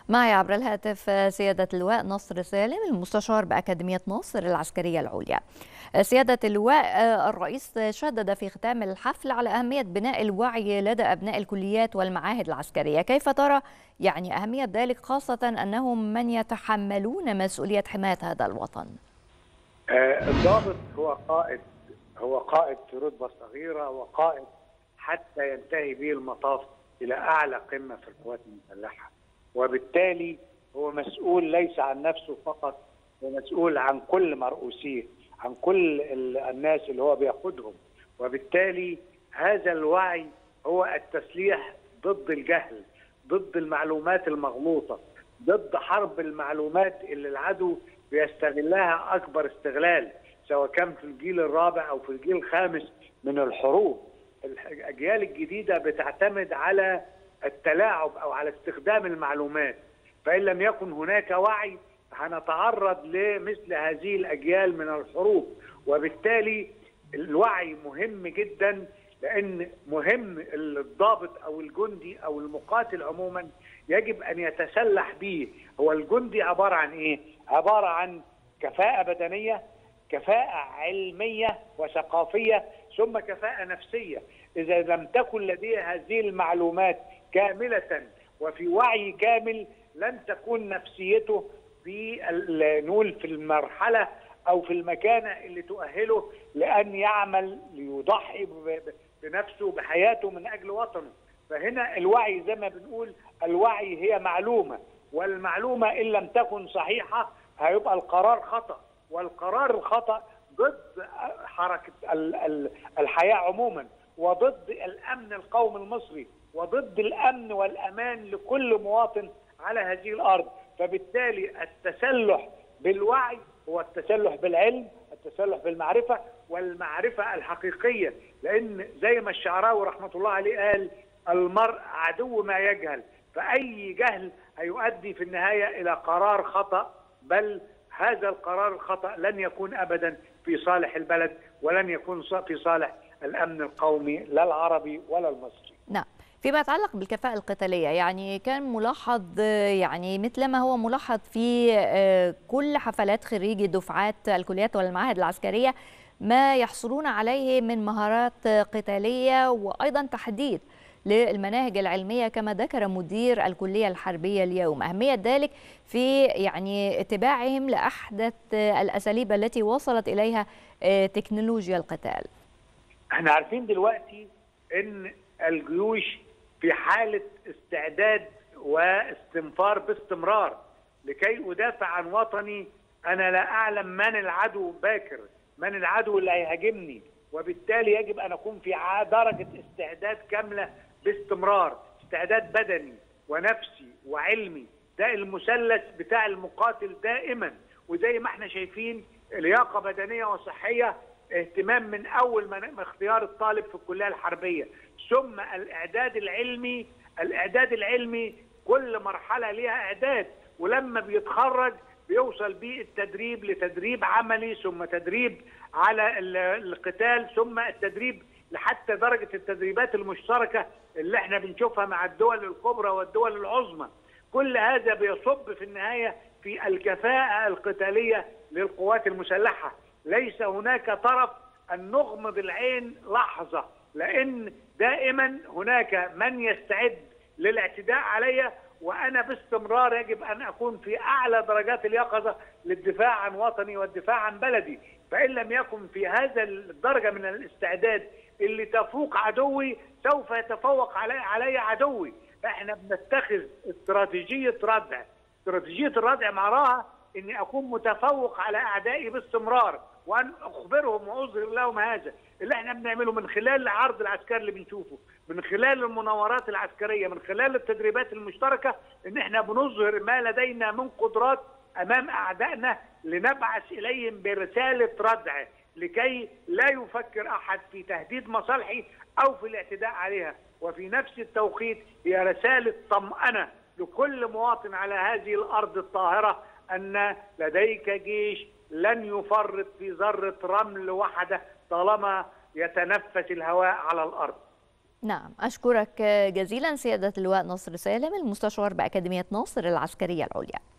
معي عبر الهاتف سيادة اللواء نصر سالم المستشار بأكاديمية ناصر العسكرية العليا. سيادة اللواء، الرئيس شدد في ختام الحفل على أهمية بناء الوعي لدى أبناء الكليات والمعاهد العسكرية. كيف ترى أهمية ذلك، خاصة أنهم من يتحملون مسؤولية حماية هذا الوطن؟ الضابط هو قائد في رتبة صغيرة، وقائد حتى ينتهي به المطاف إلى أعلى قمة في القوات المسلحة، وبالتالي هو مسؤول ليس عن نفسه فقط، هو مسؤول عن كل مرؤوسيه، عن كل الناس اللي هو بياخدهم. وبالتالي هذا الوعي هو التسليح ضد الجهل، ضد المعلومات المغلوطة، ضد حرب المعلومات اللي العدو بيستغلها أكبر استغلال، سواء كان في الجيل الرابع أو في الجيل الخامس من الحروب. الأجيال الجديدة بتعتمد على التلاعب أو على استخدام المعلومات، فإن لم يكن هناك وعي هنتعرض لمثل هذه الأجيال من الحروب. وبالتالي الوعي مهم جدا، لأن مهم الضابط أو الجندي أو المقاتل عموما يجب أن يتسلح به. هو الجندي عبارة عن إيه؟ عبارة عن كفاءة بدنية، كفاءة علمية وثقافية، ثم كفاءة نفسية. إذا لم تكن لديه هذه المعلومات كاملة وفي وعي كامل لن تكون نفسيته نقول في المرحلة أو في المكانة اللي تؤهله لأن يعمل ليضحي بنفسه بحياته من أجل وطنه. فهنا الوعي زي ما بنقول الوعي هي معلومة، والمعلومة إن لم تكن صحيحة هيبقى القرار خطأ، والقرار الخطأ ضد حركة الحياة عموما، وضد الأمن القومي المصري، وضد الأمن والأمان لكل مواطن على هذه الأرض. فبالتالي التسلح بالوعي هو التسلح بالعلم، التسلح بالمعرفة، والمعرفة الحقيقية، لأن زي ما الشعراوي رحمة الله عليه قال: المرء عدو ما يجهل. فأي جهل هيؤدي في النهاية إلى قرار خطأ، بل هذا القرار الخطأ لن يكون أبدا في صالح البلد، ولن يكون في صالح الأمن القومي لا العربي ولا المصري. نعم. فيما يتعلق بالكفاءة القتالية، كان ملاحظ مثل ما هو ملاحظ في كل حفلات خريجي دفعات الكليات والمعاهد العسكرية ما يحصلون عليه من مهارات قتالية، وأيضا تحديد للمناهج العلمية كما ذكر مدير الكلية الحربية اليوم. أهمية ذلك في اتباعهم لأحدث الأساليب التي وصلت إليها تكنولوجيا القتال. احنا عارفين دلوقتي ان الجيوش في حالة استعداد واستنفار باستمرار لكي أدافع عن وطني. أنا لا أعلم من العدو باكر، من العدو اللي هيهاجمني، وبالتالي يجب أن أكون في درجة استعداد كاملة باستمرار، استعداد بدني ونفسي وعلمي. ده المثلث بتاع المقاتل دائما. وزي ما احنا شايفين لياقة بدنية وصحية، اهتمام من أول ما اختيار الطالب في الكلية الحربية، ثم الإعداد العلمي كل مرحلة ليها إعداد، ولما بيتخرج بيوصل بيه التدريب لتدريب عملي، ثم تدريب على القتال، ثم التدريب لحتى درجة التدريبات المشتركة اللي احنا بنشوفها مع الدول الكبرى والدول العظمى. كل هذا بيصب في النهاية في الكفاءة القتالية للقوات المسلحة. ليس هناك طرف أن نغمض العين لحظة، لأن دائما هناك من يستعد للاعتداء علي، وأنا باستمرار يجب أن أكون في أعلى درجات اليقظة للدفاع عن وطني والدفاع عن بلدي. فإن لم يكن في هذا الدرجة من الاستعداد اللي تفوق عدوي، سوف يتفوق علي عدوي. احنا بنتخذ استراتيجية ردع. استراتيجية الردع معناها اني اكون متفوق على اعدائي باستمرار، وان اخبرهم واظهر لهم هذا اللي احنا بنعمله من خلال العرض العسكري اللي بنشوفه، من خلال المناورات العسكريه، من خلال التدريبات المشتركه، ان احنا بنظهر ما لدينا من قدرات امام اعدائنا، لنبعث اليهم برساله ردع لكي لا يفكر احد في تهديد مصالحي او في الاعتداء عليها. وفي نفس التوقيت هي رساله طمأنة لكل مواطن على هذه الارض الطاهره أن لديك جيش لن يفرط في ذرة رمل واحدة طالما يتنفس الهواء على الأرض. نعم، أشكرك جزيلا سيادة اللواء ناصر سالم، المستشار بأكاديمية ناصر العسكرية العليا.